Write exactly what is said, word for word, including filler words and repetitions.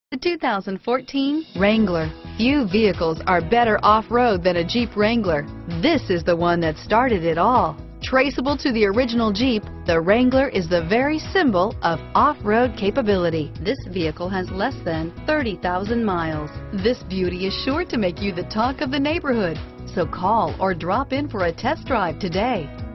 The two thousand fourteen Wrangler. Few vehicles are better off-road than a Jeep Wrangler. This is the one that started it all. Traceable to the original Jeep, the Wrangler is the very symbol of off-road capability. This vehicle has less than thirty thousand miles. This beauty is sure to make you the talk of the neighborhood. So call or drop in for a test drive today.